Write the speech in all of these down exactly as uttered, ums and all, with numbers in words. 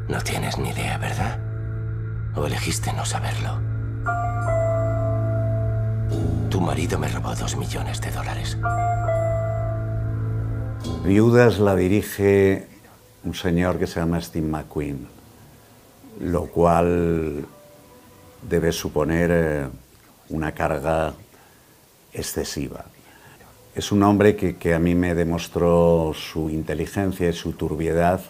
No tienes ni idea, ¿verdad? ¿O elegiste no saberlo? Tu marido me robó dos millones de dólares. Viudas la dirige un señor que se llama Steve McQueen, lo cual debe suponer eh, una carga excesiva. Es un hombre que, que a mí me demostró su inteligencia y su turbiedad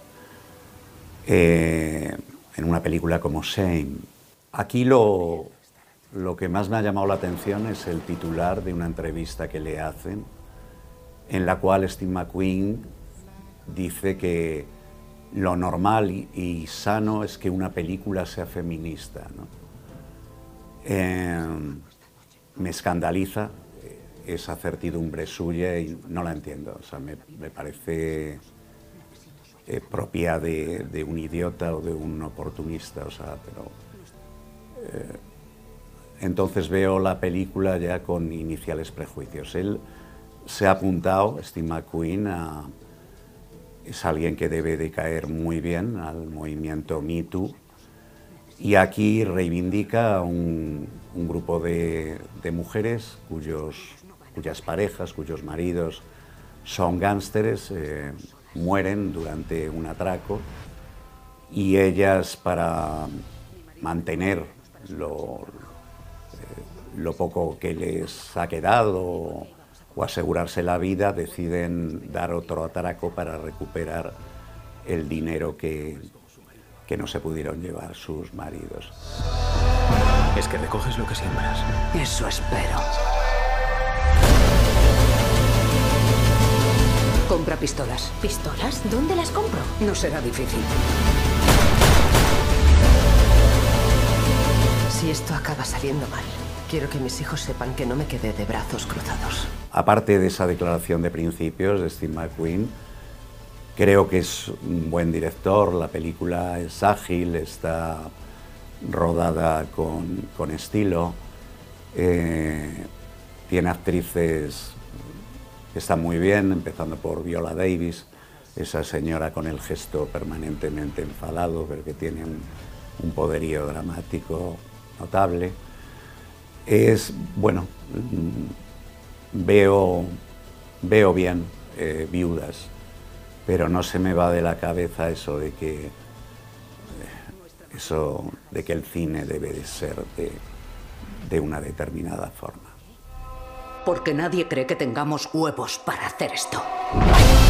eh, en una película como Shame. Aquí lo, lo que más me ha llamado la atención es el titular de una entrevista que le hacen, en la cual Steve McQueen dice que lo normal y, y sano es que una película sea feminista, ¿no? Eh, me escandaliza esa certidumbre suya y no la entiendo. O sea, me, me parece eh, propia de, de un idiota o de un oportunista, o sea, pero... Eh, entonces veo la película ya con iniciales prejuicios. Él se ha apuntado, Steve McQueen, a, es alguien que debe de caer muy bien al movimiento Me Too, y aquí reivindica un, un grupo de, de mujeres cuyos, cuyas parejas, cuyos maridos son gángsteres, eh, mueren durante un atraco, y ellas, para mantener lo, eh, lo poco que les ha quedado o asegurarse la vida, deciden dar otro atraco para recuperar el dinero que, que no se pudieron llevar sus maridos. Es que recoges lo que siembras. Eso espero. Compra pistolas. ¿Pistolas? ¿Dónde las compro? No será difícil. Si esto acaba saliendo mal, quiero que mis hijos sepan que no me quedé de brazos cruzados. Aparte de esa declaración de principios de Steve McQueen, creo que es un buen director. La película es ágil, está rodada con, con estilo, eh, tiene actrices que están muy bien, empezando por Viola Davis, esa señora con el gesto permanentemente enfadado, pero que tiene un, un poderío dramático notable. Es, bueno, veo, veo bien eh, Viudas, pero no se me va de la cabeza eso de que, eh, eso de que el cine debe de ser de, de una determinada forma. Porque nadie cree que tengamos huevos para hacer esto.